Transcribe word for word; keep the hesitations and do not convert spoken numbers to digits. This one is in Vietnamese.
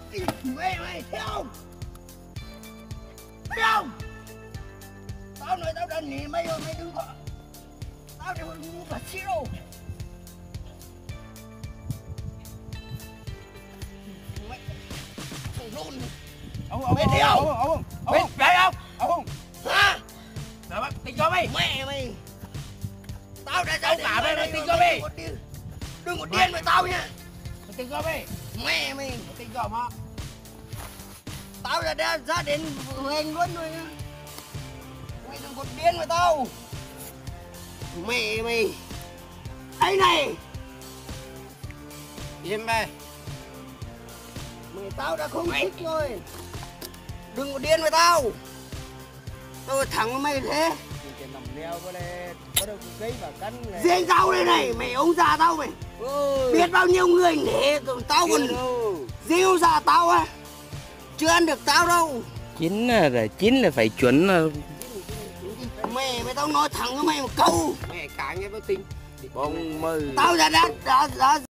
Mày mày thấy không? Thấy không? Tao nói tao đần nhỉ, mày mày đừng có. Tao đều ngu cả xíu. Mày thằng rôn. Ông ông Mày thấy không? ông ông Mày thấy không? ông Hả? Rồi bắt tin cho mày. Mẹ mày. Tao đã ra Ông cả mày mày tin cho mày. Đừng có điên với tao nha. Tin cho mày. Mẹ mày. Tin cho mà. Tao đã ra ra đến huyện luôn rồi nha. Mày đừng có điên với tao. Mẹ mày. Ấy này. Im mày. Mày tao đã không thích rồi. Đừng có điên với tao. Tao thẳng với mày thế. Cái nằm leo có đây, có đâu cái và cắn này. Riêng tao đây này, mày ông già tao mày. Ôi. Biết bao nhiêu người thế, tao còn riêu già tao à. Chưa ăn được tao đâu. Chín là chín là phải chuẩn là Mẹ mày tao nói thẳng với mày một câu. Mẹ cả nghe báo tin. Bông mừ. Tao đã đã đã, đã